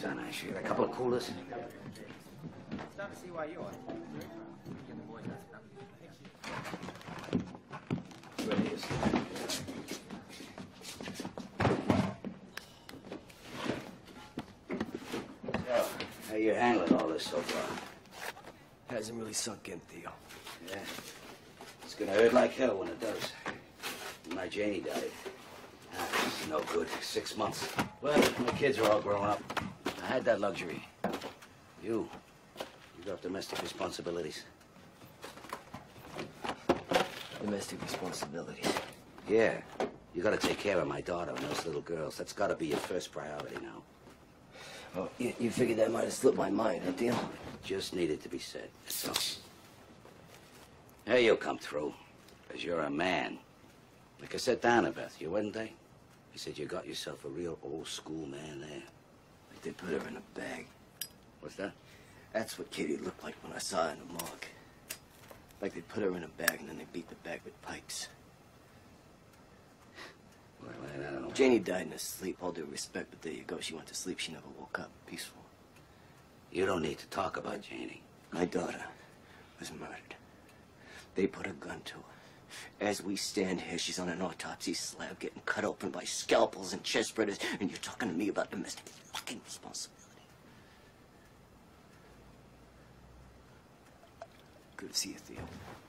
down, actually. A couple of coolers. Where it is. So, how you handling all this so far? Hasn't really sunk in, Theo. Yeah. It's gonna hurt like hell when it does. My Janie died. It's no good. 6 months. Well, my kids are all grown up. I had that luxury. You got domestic responsibilities. Domestic responsibilities. Yeah. You gotta take care of my daughter and those little girls. That's gotta be your first priority now. Oh, you figured that might have slipped my mind, huh, Theo? Just needed to be said. That's all. Hey, you'll come through. Because you're a man. Like I said down to Beth, your wedding day. He said you got yourself a real old school man there. Like they put her in a bag. What's that? That's what Katie looked like when I saw her in the morgue. Like they put her in a bag and then they beat the bag with pipes. Well, I don't know. Janie died in her sleep, all due respect, but there you go. She went to sleep. She never woke up. Peaceful. You don't need to talk about Janie. My daughter was murdered. They put a gun to her. As we stand here, she's on an autopsy slab getting cut open by scalpels and chest spreaders, and you're talking to me about domestic fucking responsibility. Good to see you, Theo.